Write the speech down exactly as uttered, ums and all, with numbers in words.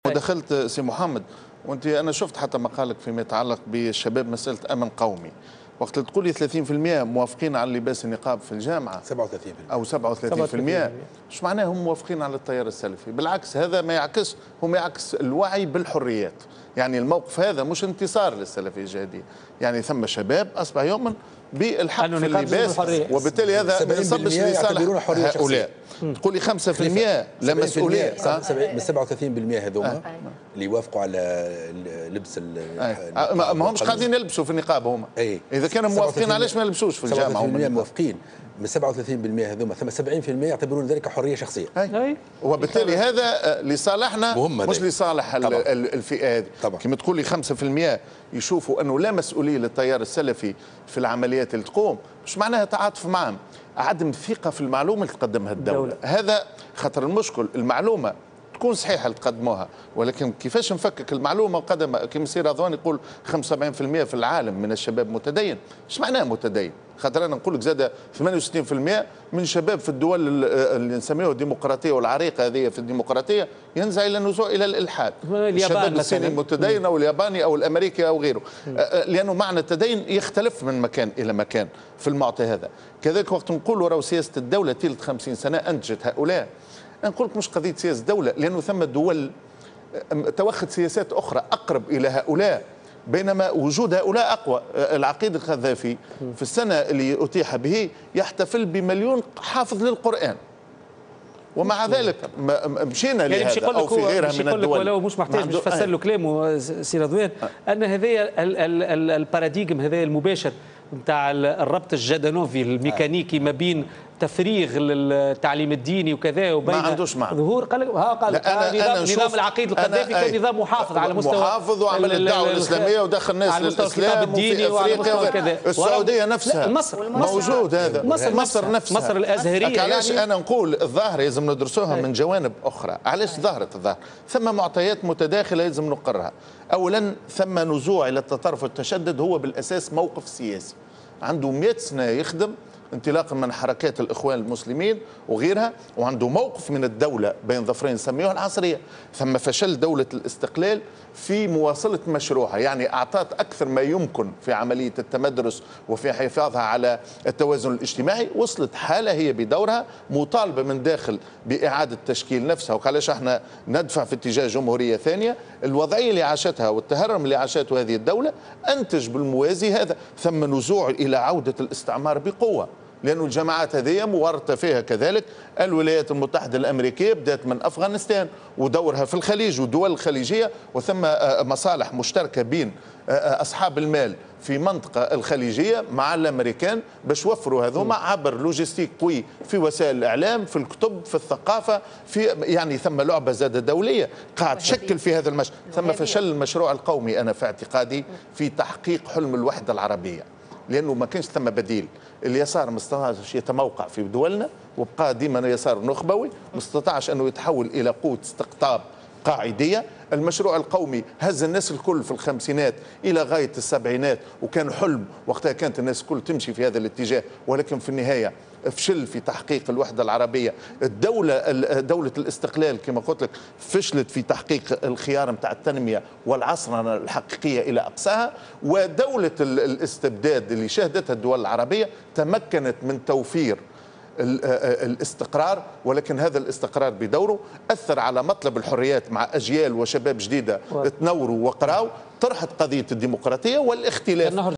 ودخلت سي محمد، وانت انا شفت حتى مقالك فيما يتعلق بالشباب مساله امن قومي، وقت تقولي ثلاثين بالمئة موافقين على لباس النقاب في الجامعه سبعة وثلاثين بالمئة او سبعة وثلاثين بالمئة، مش معناه هم موافقين على التيار السلفي؟ بالعكس هذا ما يعكس هو ما يعكس الوعي بالحريات. يعني الموقف هذا مش انتصار للسلفيه الجهاديه، يعني ثم شباب اصبح يوما بالحق في اللباس، وبالتالي هذا ما ينصبش لصالح هؤلاء. تقولي خمسة بالمئة لا مسؤوليه من سبعة وثلاثين بالمئة هذوما اللي يوافقوا على لبس ما همش قاعدين يلبسوا في النقاب هما. اذا كانوا موافقين علاش ما يلبسوش في الجامعه؟ هم موافقين من سبعة وثلاثين بالمئة هذوما، ثم سبعين بالمئة يعتبرون ذلك حريه شخصيه. أي. وبالتالي هذا لصالحنا مش لصالح الفئه هذه. كما تقولي خمسة بالمئة يشوفوا انه لا مسؤوليه للتيار السلفي في العمليات اللي تقوم، مش معناها تعاطف معهم، عدم ثقه في المعلومه اللي تقدمها الدوله. دولة. هذا خطر المشكل. المعلومه تكون صحيحه اللي تقدموها، ولكن كيفاش نفكك المعلومه وقدم كما سي رضوان يقول خمسة وسبعين بالمئة في العالم من الشباب متدين. ايش معناه متدين؟ خاطر انا نقول لك زاد ثمانية وستين بالمئة من شباب في الدول اللي نسميوها الديمقراطيه والعريقه هذه في الديمقراطيه ينزع الى النزوع الى الالحاد. الشباب الصيني المتدين او الياباني او الامريكي او غيره، لانه معنى التدين يختلف من مكان الى مكان في المعطي هذا. كذلك وقت نقولوا راهو سياسه الدوله طيله خمسين سنه انتجت هؤلاء، نقول لك مش قضيه سياسه دوله، لانه ثم دول توخت سياسات اخرى اقرب الى هؤلاء، بينما وجود هؤلاء اقوى. العقيد القذافي في السنه اللي اتيح به يحتفل بمليون حافظ للقران، ومع ذلك مشينا يعني لهذا او في غيرها من الدول. ولو مش محتاج باش نفسر له كلامه سي رضوان، ان هذايا الباراديغم هذايا المباشر نتاع الربط الجدنوفي الميكانيكي ما بين تفريغ التعليم الديني وكذا وبين ما عندوش معنى. ظهور قال ها قال أنا نظام, أنا نظام العقيد القذافي كان نظام محافظ على مستوى محافظ وعمل الدعوه الاسلاميه ودخل الناس للاسلام الديني وعلى مستوى كذا. السعوديه نفسها مصر موجود هذا، مصر, مصر نفسها مصر الازهريه. علاش يعني انا نقول الظاهره لازم ندرسوها من جوانب اخرى. علاش ظهرت الظاهره؟ ثم معطيات متداخله لازم نقرها. اولا ثم نزوع الى التطرف والتشدد هو بالاساس موقف سياسي عنده مئة سنه يخدم انطلاقا من حركات الاخوان المسلمين وغيرها، وعنده موقف من الدوله بين ظفرين نسميوها العصريه. ثم فشل دوله الاستقلال في مواصله مشروعها، يعني اعطت اكثر ما يمكن في عمليه التمدرس وفي حفاظها على التوازن الاجتماعي. وصلت حاله هي بدورها مطالبه من داخل باعاده تشكيل نفسها، وقالش احنا ندفع في اتجاه جمهوريه ثانيه. الوضعيه اللي عاشتها والتهرم اللي عاشته هذه الدوله انتج بالموازي هذا. ثم نزوع الى عوده الاستعمار بقوه، لأن الجماعات هذه مورطة فيها كذلك الولايات المتحدة الأمريكية، بدأت من أفغانستان ودورها في الخليج والدول الخليجية، وثم مصالح مشتركة بين أصحاب المال في منطقة الخليجية مع الأمريكان باش يوفروا هذوما عبر لوجستيك قوي في وسائل الإعلام، في الكتب، في الثقافة، في يعني ثم لعبة زادة دولية قاعد تشكل في هذا المشروع. ثم فشل المشروع القومي أنا في اعتقادي في تحقيق حلم الوحدة العربية، لأنه ما كانش ثم بديل. اليسار ما استطاعش يتموقع في دولنا وبقى ديما يسار نخبوي، ما استطاعش أنه يتحول إلى قوة استقطاب قاعدية. المشروع القومي هز الناس الكل في الخمسينات إلى غاية السبعينات، وكان حلم وقتها كانت الناس الكل تمشي في هذا الاتجاه، ولكن في النهاية فشل في تحقيق الوحدة العربية. الدولة دولة الاستقلال كما قلت لك فشلت في تحقيق الخيار نتاع التنمية والعصرنة الحقيقية إلى أقصاها. ودولة الاستبداد اللي شهدتها الدول العربية تمكنت من توفير الاستقرار، ولكن هذا الاستقرار بدوره أثر على مطلب الحريات مع أجيال وشباب جديدة تنوروا وقراوا، طرحت قضية الديمقراطية والاختلاف.